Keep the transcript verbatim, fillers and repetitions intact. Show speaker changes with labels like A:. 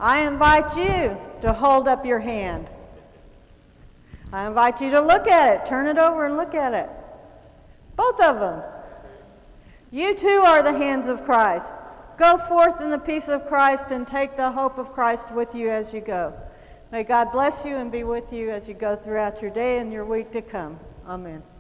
A: I invite you to hold up your hand. I invite you to look at it. Turn it over and look at it. Both of them. You too are the hands of Christ. Go forth in the peace of Christ and take the hope of Christ with you as you go. May God bless you and be with you as you go throughout your day and your week to come. Amen.